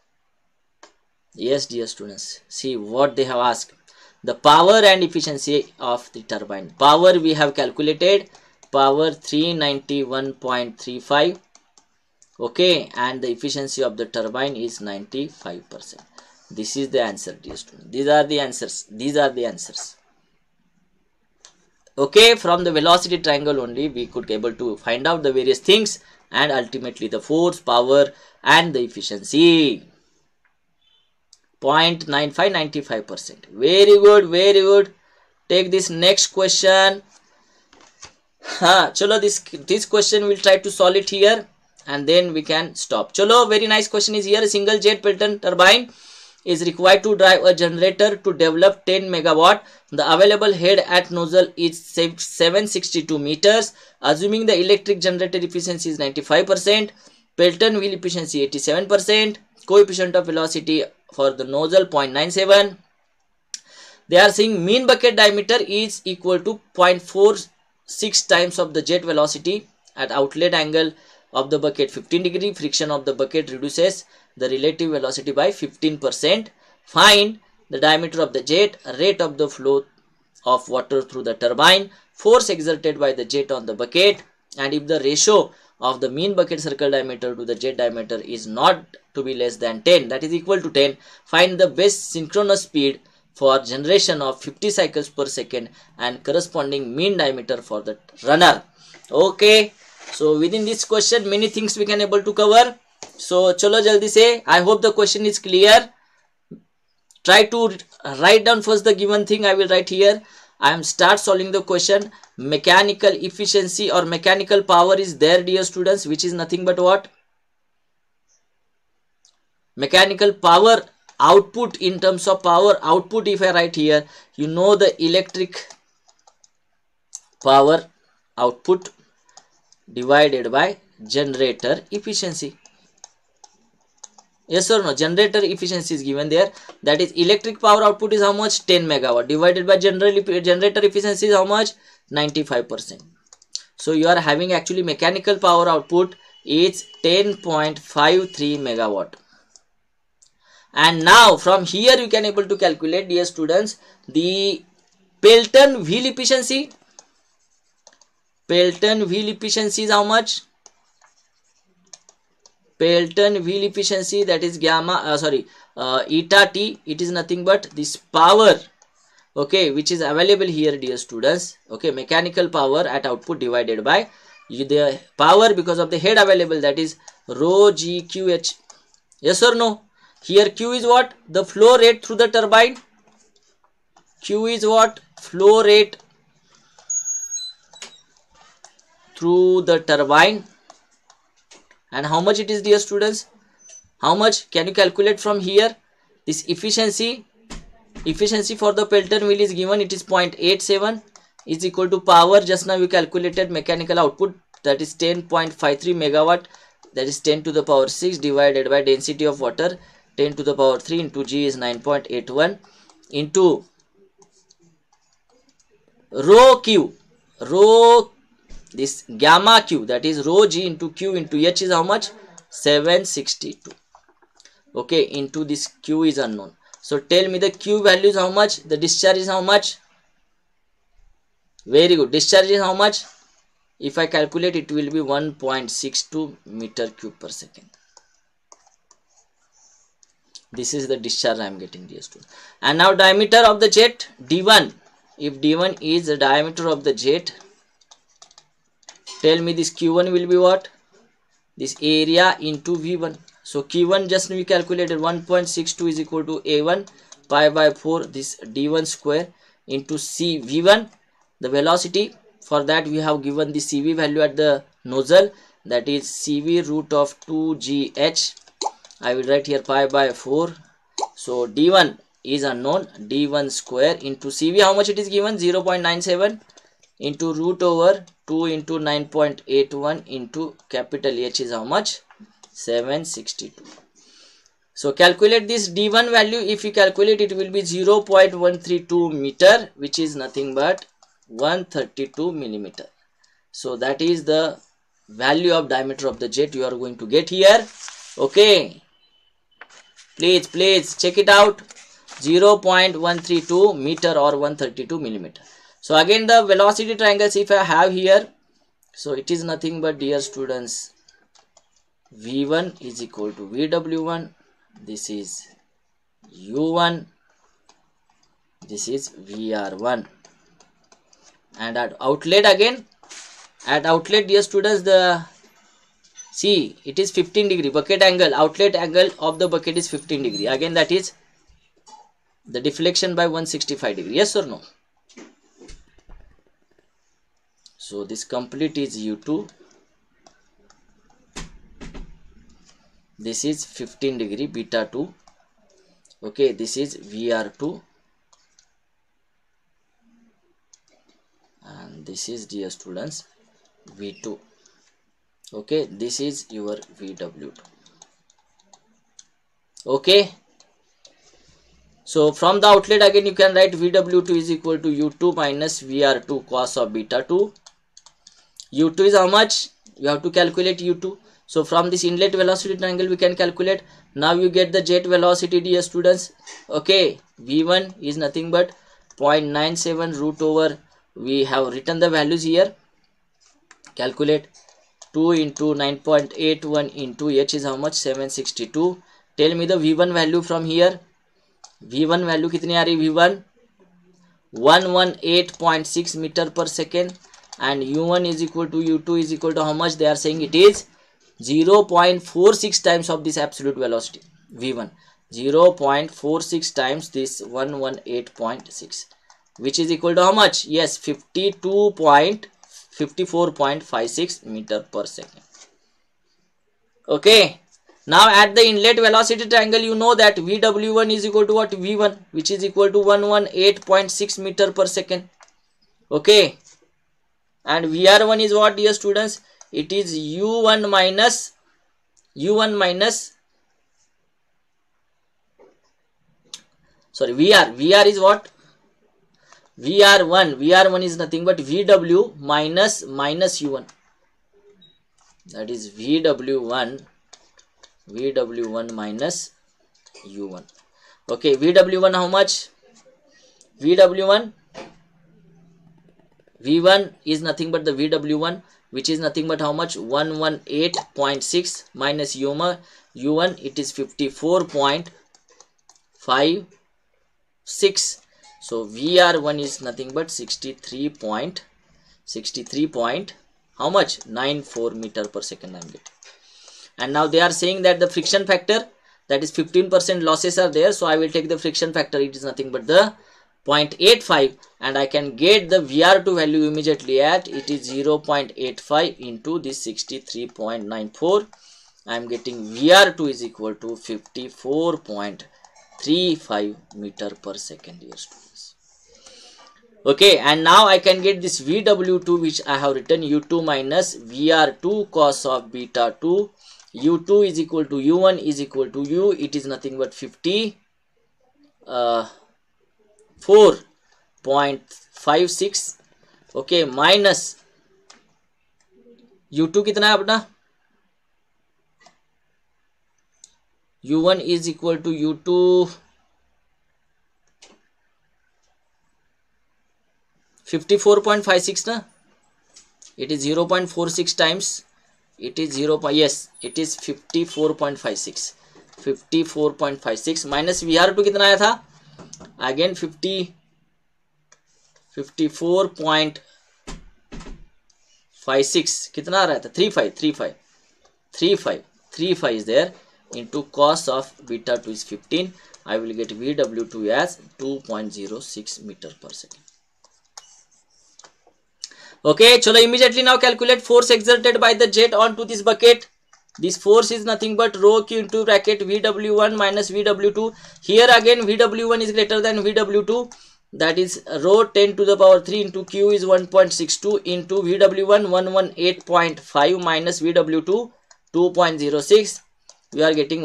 Yes, dear students. See what they have asked. The power and efficiency of the turbine. Power we have calculated. Power 391.35. Okay, and the efficiency of the turbine is 95%. This is the answer, dear students. These are the answers. These are the answers. Okay, from the velocity triangle only we could able to find out the various things and ultimately the force, power and the efficiency. 0.95, 95%. Very good, very good. Take this next question. Chalo, this question we'll try to solve it here and then we can stop. Chalo, very nice question is here. A single jet Pelton turbine is required to drive a generator to develop 10 megawatt. The available head at nozzle is 762 meters. Assuming the electric generator efficiency is 95%, Pelton wheel efficiency 87%, coefficient of velocity for the nozzle 0.97. They are saying mean bucket diameter is equal to 0.46 times of the jet velocity at outlet angle of the bucket 15 degree. Friction of the bucket reduces the relative velocity by 15%. Find the diameter of the jet, rate of the flow of water through the turbine, force exerted by the jet on the bucket, and if the ratio of the mean bucket circle diameter to the jet diameter is not to be less than 10, that is equal to 10, find the best synchronous speed for generation of 50 cycles per second and corresponding mean diameter for the runner. Okay, So within this question many things we can able to cover. So chalo jaldi se. I hope the question is clear. Try to write down first the given thing. I will write here. I am start solving the question. Mechanical efficiency or mechanical power is there, dear students, which is nothing but what? Mechanical power output. In terms of power output, if I write here, you know the electric power output divided by generator efficiency. Yes or no? Generator efficiency is given there. That is electric power output is how much? 10 megawatt divided by generator efficiency is how much? 95%. So you are having actually mechanical power output is 10.53 megawatt. And now from here you can able to calculate, dear students, the Pelton wheel efficiency. Pelton wheel efficiency is how much? Pelton wheel efficiency, that is gamma eta t. It is nothing but this power, okay, which is available here, dear students. Okay, mechanical power at output divided by the power because of the head available, that is rho g q h. Yes or no? Here q is what? The flow rate through the turbine. Q is what? Flow rate through the turbine. And how much it is, dear students? How much can you calculate from here? This efficiency for the Pelton wheel is given. It is 0.87 is equal to power. Just now we calculated mechanical output, that is 10.53 megawatt. That is 10 to the power 6 divided by density of water 10 to the power 3 into G is 9.81 into rho Q. Rho this gamma Q, that is rho G into Q into H is how much? 762. Okay, into this Q is unknown. So tell me the Q value is how much? The discharge is how much? Very good. Discharge is how much? If I calculate, it will be 1.62 meter cube per second. This is the discharge I am getting, dear student. And now diameter of the jet D1. If D1 is the diameter of the jet, tell me this Q1 will be what? This area into V1. So Q1 just we calculated 1.62 is equal to A1 pi by 4 this D1 square into C V1. The velocity, for that we have given the CV value at the nozzle, that is CV root of 2GH. I will write here pi by 4. So D1 is unknown, D1 square into CV, how much it is given? 0.97 into root over 2 into 9.81 into capital H is how much? 762. So calculate this D1 value. If you calculate, it will be 0.132 meter, which is nothing but 132 millimeter. So that is the value of diameter of the jet you are going to get here. Okay, please check it out. 0.132 meter or 132 millimeter. So again the velocity triangles if I have here, so it is nothing but, dear students, V1 is equal to VW1, this is U1, this is VR1. And at outlet again, at outlet, dear students, the see it is 15 degree bucket angle, outlet angle of the bucket is 15 degree. Again that is the deflection by 165 degree. Yes or no? So this complete is U2. This is 15 degree beta 2. Okay, this is VR2. And this is, dear students, V2. Okay, this is your VW2. Okay. So from the outlet again you can write VW2 is equal to U2 minus VR2 cos of beta 2. U2 is how much? You have to calculate U2. So from this inlet velocity triangle we can calculate. Now you get the jet velocity, dear students. Okay, V1 is nothing but 0.97 root over, we have written the values here. Calculate 2 into 9.81 into H is how much? 762. Tell me the V1 value from here. V1 value कितनी आ रही? V1 118.6 meter per second. and u1 is equal to u2 is equal to how much? They are saying it is 0.46 times of this absolute velocity v1, 0.46 times this 118.6, which is equal to how much? Yes, 54.56 meter per second. Okay, now at the inlet velocity triangle, you know that vw1 is equal to what? v1, which is equal to 118.6 meter per second. Okay, and vr1 is what, dear students? It is u1 minus sorry, vr is what? vr1 is nothing but vw minus u1, that is vw1 minus u1. Okay, vw1 how much? vw1 v1 is nothing but the vw1, which is nothing but how much? 118.6 minus u1, it is 54.56. so vr1 is nothing but 63 how much? 94 meter per second I am getting. And now they are saying that the friction factor, that is 15% losses are there, so I will take the friction factor, it is nothing but the 0.85, and I can get the VR2 value immediately at, it is 0.85 into this 63.94. I am getting VR2 is equal to 54.35 meter per second, dear students. Okay, and now I can get this VW2, which I have written u2 minus VR2 cos of beta 2. u2 is equal to u1 is equal to u, it is nothing but 54.56. okay, minus u2 कितना है अपना? u1 is equal to u2 54.56 na, it is 0.46 times, it is 0. Yes, it is 54.56 minus VR2 कितना आया था? Again 54.56 कितना आ रहा था? 35 is there into cos of beta 2 is 15. I will get VW2 as 2.06 meter per second. Okay, chalo, immediately now calculate force exerted by the jet onto this bucket. This force is nothing but rho q into bracket VW1 minus VW2. Here again VW1 is greater than VW2, that is rho 10 to the power 3 into q is 1.62 into VW1 118.5 minus VW2 2.06. We are getting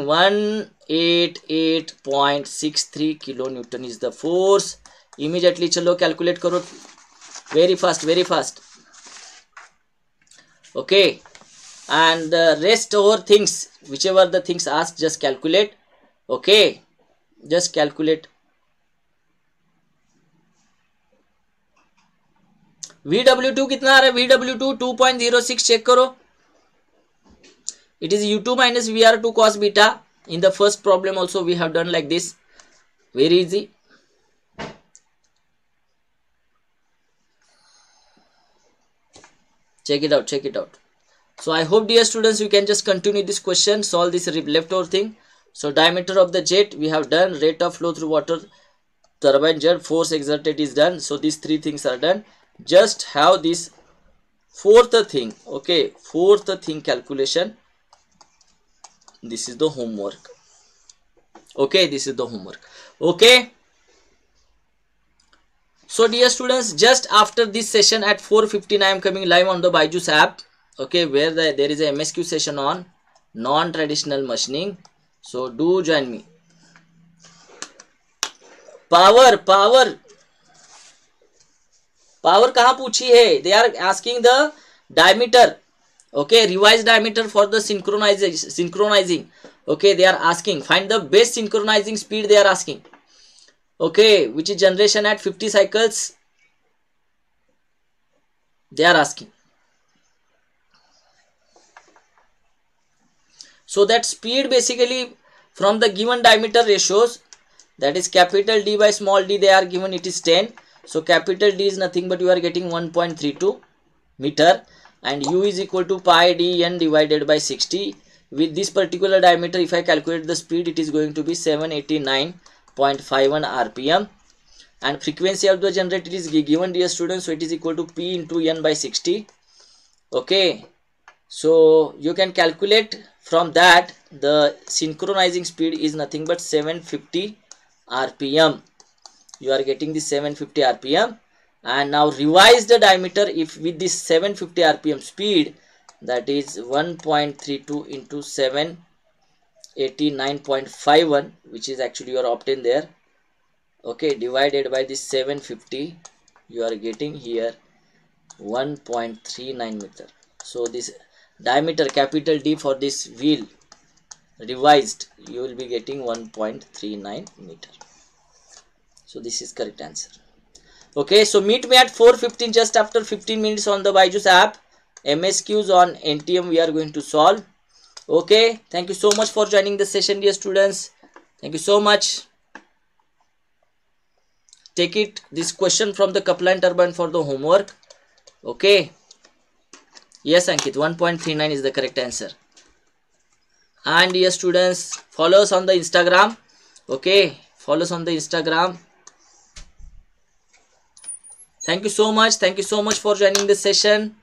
188.63 kilonewton is the force. Immediately chalo calculate karo, very fast. Okay, and the rest over things, whichever the things asked, just calculate. Okay, just calculate. VW2 कितना आ रहा है? VW2 2.06 check करो. It is U2 minus VR2 cos beta. In the first problem also we have done like this. Very easy. Check it out. So I hope, dear students, you can just continue this question, solve this leftover thing. So diameter of the jet we have done, rate of flow through water, turbine jet, force exerted is done. So these three things are done. Just have this fourth thing. Okay, fourth thing calculation. This is the homework. Okay, this is the homework. Okay. So dear students, just after this session at 4:15 I am coming live on the Byju's app. Okay, where there is a MSQ session on non-traditional machining. So do join me. Power कहाँ पूछी है? They are asking the diameter. Okay, revised diameter for the synchronizing. Okay, they are asking find the best synchronizing speed. They are asking. Okay, which is generation at 50 cycles. They are asking. So that speed basically from the given diameter ratios, that is capital D by small d, they are given it is 10. So capital D is nothing but you are getting 1.32. meter, and u is equal to pi d n divided by 60. With this particular diameter, if I calculate the speed, it is going to be 789.51 rpm, and frequency of the generator is given, dear students, so it is equal to p into n by 60. Okay, so you can calculate from that the synchronizing speed is nothing but 750 rpm. You are getting the 750 rpm, and now revise the diameter. If with this 750 rpm speed, that is 1.32 into 789.51, which is actually your obtained there. Okay, divided by this 750, you are getting here 1.39 meter. So this diameter capital D for this wheel revised, you will be getting 1.39 meter. So this is correct answer. Okay, so meet me at 4:15, just after 15 minutes on the Byju's app. MSQs on NTM we are going to solve. Okay, thank you so much for joining the session, dear students. Thank you so much. Take it, this question from the Kaplan turbine for the homework. Okay. Yes, Ankit, 1.39 is the correct answer. And dear students, follow us on the Instagram. Okay, follow us on the Instagram. Thank you so much. Thank you so much for joining this session.